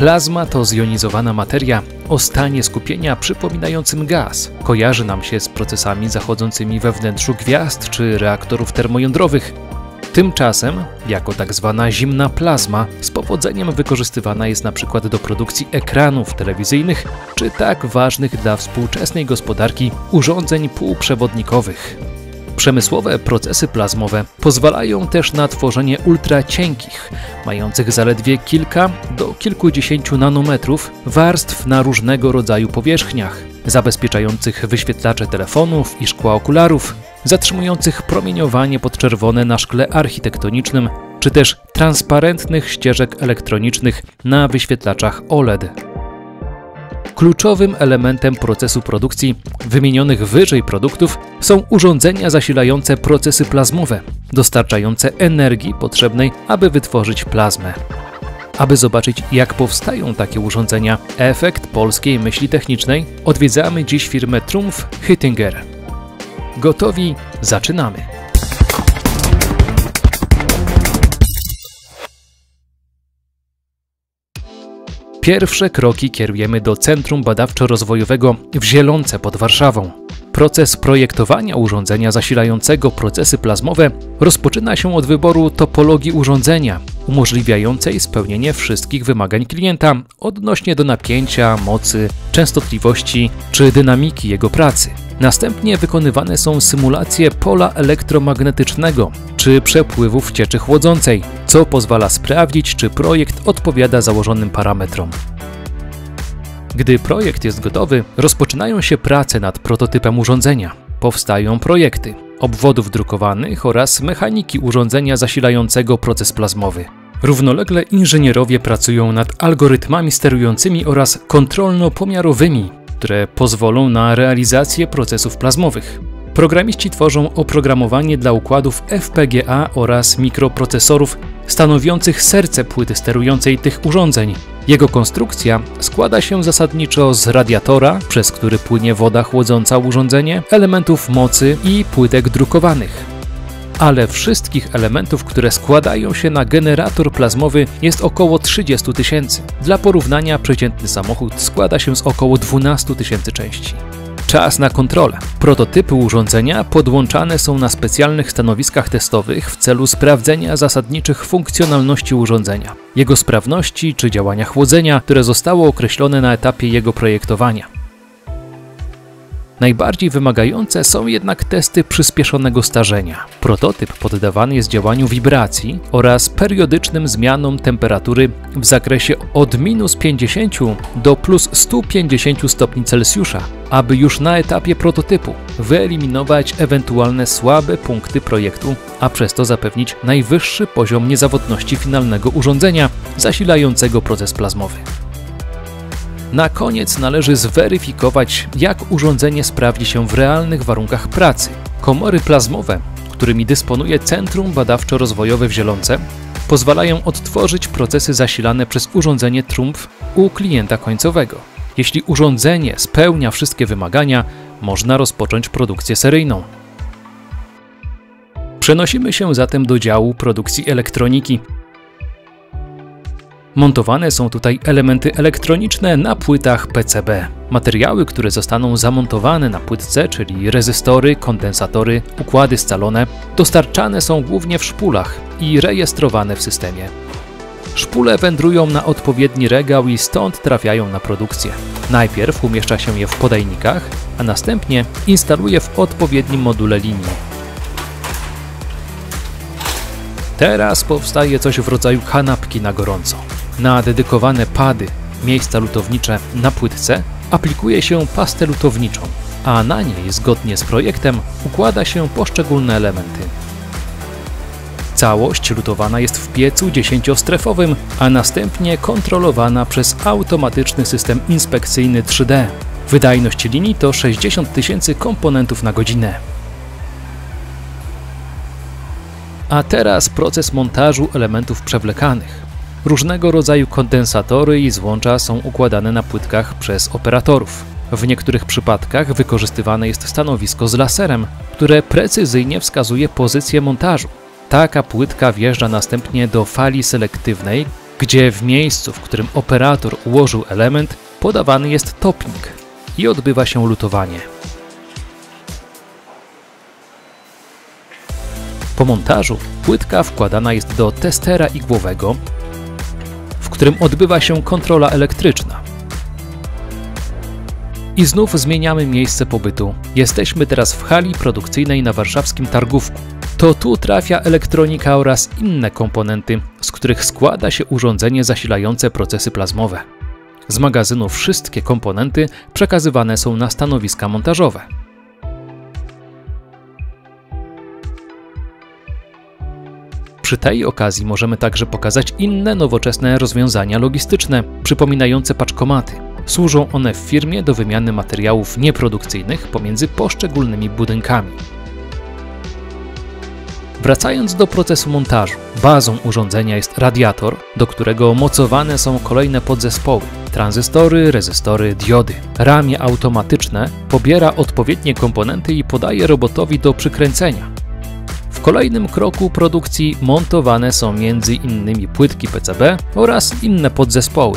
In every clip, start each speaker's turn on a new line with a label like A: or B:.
A: Plazma to zjonizowana materia o stanie skupienia przypominającym gaz. Kojarzy nam się z procesami zachodzącymi we wnętrzu gwiazd czy reaktorów termojądrowych. Tymczasem, jako tak zwana zimna plazma, z powodzeniem wykorzystywana jest np. do produkcji ekranów telewizyjnych czy tak ważnych dla współczesnej gospodarki urządzeń półprzewodnikowych. Przemysłowe procesy plazmowe pozwalają też na tworzenie ultracienkich, mających zaledwie kilka do kilkudziesięciu nanometrów warstw na różnego rodzaju powierzchniach, zabezpieczających wyświetlacze telefonów i szkła okularów, zatrzymujących promieniowanie podczerwone na szkle architektonicznym, czy też transparentnych ścieżek elektronicznych na wyświetlaczach OLED. Kluczowym elementem procesu produkcji wymienionych wyżej produktów są urządzenia zasilające procesy plazmowe, dostarczające energii potrzebnej, aby wytworzyć plazmę. Aby zobaczyć, jak powstają takie urządzenia, efekt polskiej myśli technicznej, odwiedzamy dziś firmę Trumpf Hittinger. Gotowi? Zaczynamy! Pierwsze kroki kierujemy do Centrum Badawczo-Rozwojowego w Zielonce pod Warszawą. Proces projektowania urządzenia zasilającego procesy plazmowe rozpoczyna się od wyboru topologii urządzenia, umożliwiającej spełnienie wszystkich wymagań klienta odnośnie do napięcia, mocy, częstotliwości czy dynamiki jego pracy. Następnie wykonywane są symulacje pola elektromagnetycznego czy przepływów cieczy chłodzącej, co pozwala sprawdzić, czy projekt odpowiada założonym parametrom. Gdy projekt jest gotowy, rozpoczynają się prace nad prototypem urządzenia. Powstają projekty obwodów drukowanych oraz mechaniki urządzenia zasilającego proces plazmowy. Równolegle inżynierowie pracują nad algorytmami sterującymi oraz kontrolno-pomiarowymi, które pozwolą na realizację procesów plazmowych. Programiści tworzą oprogramowanie dla układów FPGA oraz mikroprocesorów stanowiących serce płyty sterującej tych urządzeń. Jego konstrukcja składa się zasadniczo z radiatora, przez który płynie woda chłodząca urządzenie, elementów mocy i płytek drukowanych. Ale wszystkich elementów, które składają się na generator plazmowy, jest około 30 000. Dla porównania przeciętny samochód składa się z około 12 000 części. Czas na kontrolę. Prototypy urządzenia podłączane są na specjalnych stanowiskach testowych w celu sprawdzenia zasadniczych funkcjonalności urządzenia, jego sprawności czy działania chłodzenia, które zostało określone na etapie jego projektowania. Najbardziej wymagające są jednak testy przyspieszonego starzenia. Prototyp poddawany jest działaniu wibracji oraz periodycznym zmianom temperatury w zakresie od -50 do +150 stopni Celsjusza, aby już na etapie prototypu wyeliminować ewentualne słabe punkty projektu, a przez to zapewnić najwyższy poziom niezawodności finalnego urządzenia zasilającego proces plazmowy. Na koniec należy zweryfikować, jak urządzenie sprawdzi się w realnych warunkach pracy. Komory plazmowe, którymi dysponuje Centrum Badawczo-Rozwojowe w Zielonce, pozwalają odtworzyć procesy zasilane przez urządzenie Trumpf u klienta końcowego. Jeśli urządzenie spełnia wszystkie wymagania, można rozpocząć produkcję seryjną. Przenosimy się zatem do działu produkcji elektroniki. Montowane są tutaj elementy elektroniczne na płytach PCB. Materiały, które zostaną zamontowane na płytce, czyli rezystory, kondensatory, układy scalone, dostarczane są głównie w szpulach i rejestrowane w systemie. Szpule wędrują na odpowiedni regał i stąd trafiają na produkcję. Najpierw umieszcza się je w podajnikach, a następnie instaluje w odpowiednim module linii. Teraz powstaje coś w rodzaju kanapki na gorąco. Na dedykowane pady, miejsca lutownicze na płytce, aplikuje się pastę lutowniczą, a na niej, zgodnie z projektem, układa się poszczególne elementy. Całość lutowana jest w piecu 10-strefowym, a następnie kontrolowana przez automatyczny system inspekcyjny 3D. Wydajność linii to 60 000 komponentów na godzinę. A teraz proces montażu elementów przewlekanych. Różnego rodzaju kondensatory i złącza są układane na płytkach przez operatorów. W niektórych przypadkach wykorzystywane jest stanowisko z laserem, które precyzyjnie wskazuje pozycję montażu. Taka płytka wjeżdża następnie do fali selektywnej, gdzie w miejscu, w którym operator ułożył element, podawany jest topnik i odbywa się lutowanie. Po montażu płytka wkładana jest do testera igłowego, w którym odbywa się kontrola elektryczna. I znów zmieniamy miejsce pobytu. Jesteśmy teraz w hali produkcyjnej na warszawskim Targówku. To tu trafia elektronika oraz inne komponenty, z których składa się urządzenie zasilające procesy plazmowe. Z magazynu wszystkie komponenty przekazywane są na stanowiska montażowe. Przy tej okazji możemy także pokazać inne nowoczesne rozwiązania logistyczne, przypominające paczkomaty. Służą one w firmie do wymiany materiałów nieprodukcyjnych pomiędzy poszczególnymi budynkami. Wracając do procesu montażu, bazą urządzenia jest radiator, do którego mocowane są kolejne podzespoły: tranzystory, rezystory, diody. Ramię automatyczne pobiera odpowiednie komponenty i podaje robotowi do przykręcenia. W kolejnym kroku produkcji montowane są m.in. płytki PCB oraz inne podzespoły.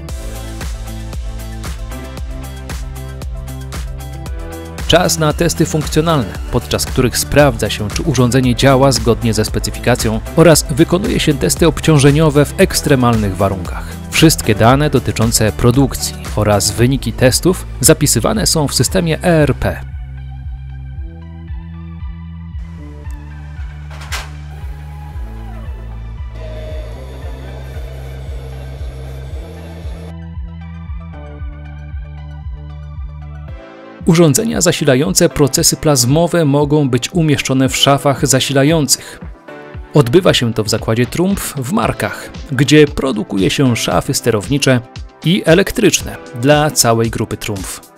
A: Czas na testy funkcjonalne, podczas których sprawdza się, czy urządzenie działa zgodnie ze specyfikacją oraz wykonuje się testy obciążeniowe w ekstremalnych warunkach. Wszystkie dane dotyczące produkcji oraz wyniki testów zapisywane są w systemie ERP. Urządzenia zasilające procesy plazmowe mogą być umieszczone w szafach zasilających. Odbywa się to w zakładzie Trumpf w Markach, gdzie produkuje się szafy sterownicze i elektryczne dla całej grupy Trumpf.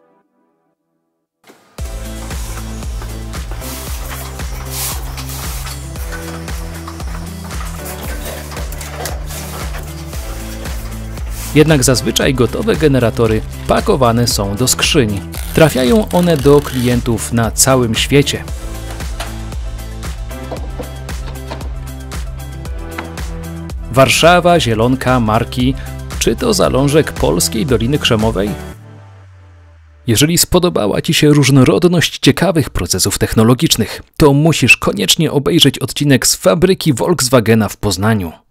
A: Jednak zazwyczaj gotowe generatory pakowane są do skrzyń. Trafiają one do klientów na całym świecie. Warszawa, Zielonka, Marki, czy to zalążek polskiej Doliny Krzemowej? Jeżeli spodobała Ci się różnorodność ciekawych procesów technologicznych, to musisz koniecznie obejrzeć odcinek z fabryki Volkswagena w Poznaniu.